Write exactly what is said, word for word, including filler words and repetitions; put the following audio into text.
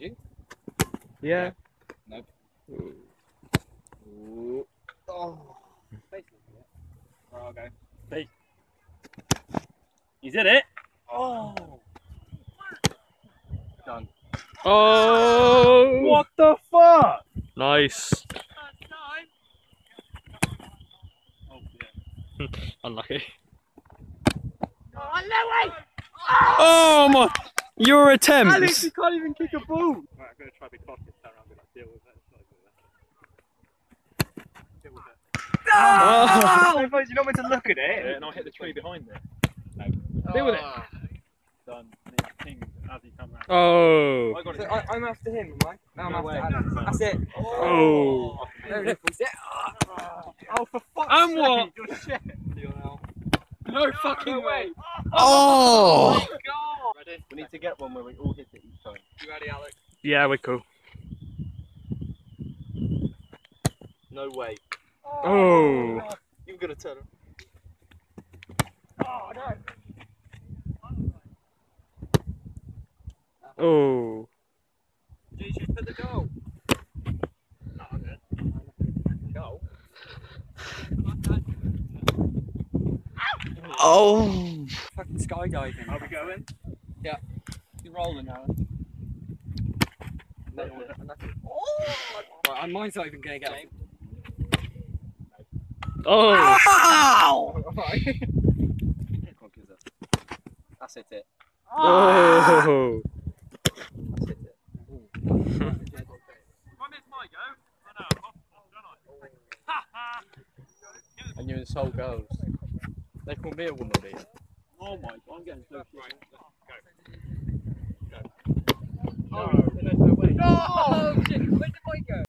you? Yeah. Nope. Ooh. Ooh. Oh. Basically, yeah. Right, I'll go. B. He's in it. Oh. Done. Oh! What the fuck? Nice. Oh, yeah. Unlucky. Oh, no way! Oh my! Your attempts. Alex, you can't even kick a ball. Right, I'm going to try to be cocky and turn around and be like, deal with it. It's not good. Deal with it. Oh. I suppose you're not meant to look at it. Yeah, and I hit the tree behind it. No. Deal with it. Done. King as he come round. Oh. I got So it. I, I'm after him, am I? No, I'm No after way. Alex. That's it. Oh. No nipples. Yeah. Oh, for fuck's And sake, what? you're shit. No fucking way. Oh. my god. Ready? We need to get one where we all hit it each time. You ready, Alex? Yeah, we're cool. No way. Oh. You're going to turn him. Oh no. Oh. Jesus, put the goal. No, I'm good. Goal. Oh. Fucking skydiving. Are we going? Yeah. You're rolling now. No, oh, right, mine's not even gonna get it. Oh. Ow! That's it. it. Oh. That's it. it. Oh, And you insult girls. They call me a woman beater. oh my god, I'm getting so